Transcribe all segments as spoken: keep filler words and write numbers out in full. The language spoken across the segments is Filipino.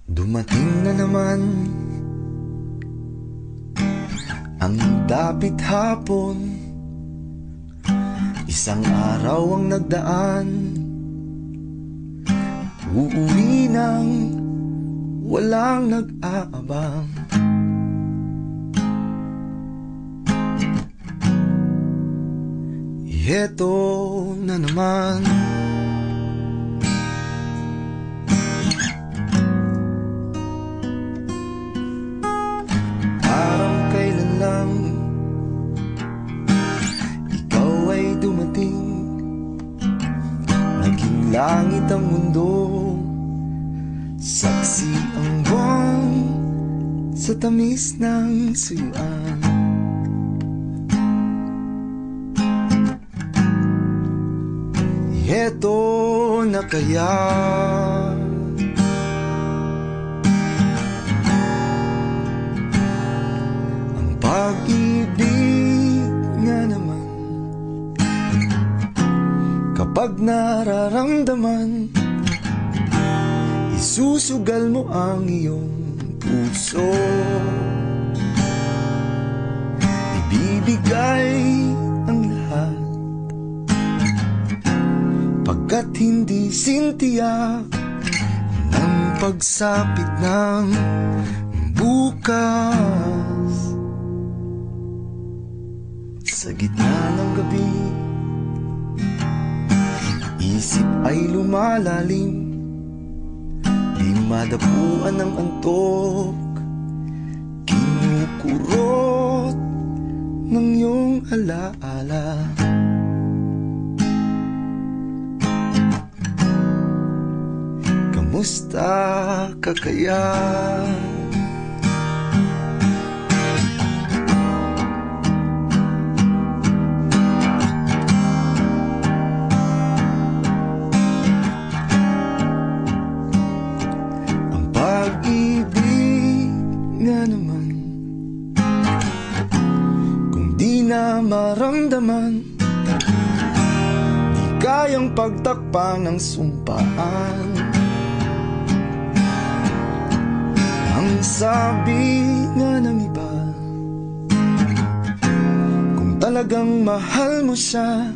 Dumating na naman ang Dapithapon. Isang araw ang nagdaan, uuwi nang walang nag-aabang. Heto na naman, parang kailan lang ikaw ay dumating. Naging langit ang mundo, saksi ang buwan sa tamis ng suyuan. Heto na kaya ang pag-ibig nga naman, kapag nararamdaman, isusugal mo ang iyong puso, ibibigay ang lahat, pagkat hindi sintiyak ng pagsapit ng bukas. Sa gitna ng gabi, isip ay lumalalim, di madapuan ng antok, kinukurot ng iyong alaala. Kamusta ka kaya? Ang pag-ibig nga naman, kung di na maramdaman, di kayang pagtakpan ng sumpaan. Ang sabi nga ng iba, kung talagang mahal mo siya,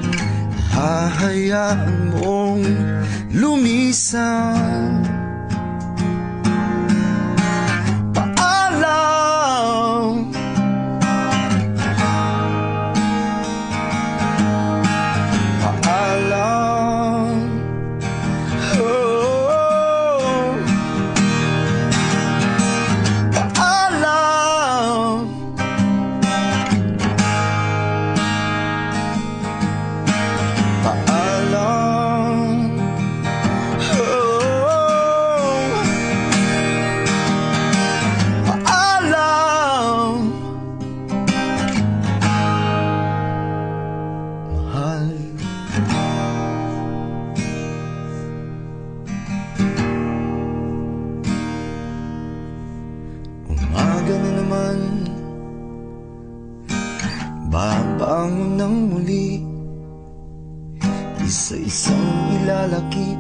hahayaan mong lumisan. Paalam, paalam, oh, paalam, paalam, oh, paalam, mahal. Umaga na naman, babangon ng muli, isa-isang ilalakip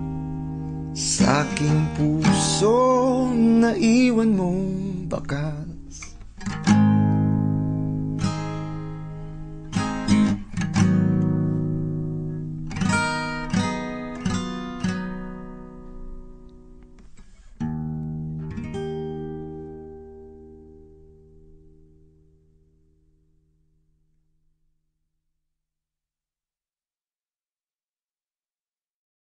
sa aking puso na iwan mong bakal.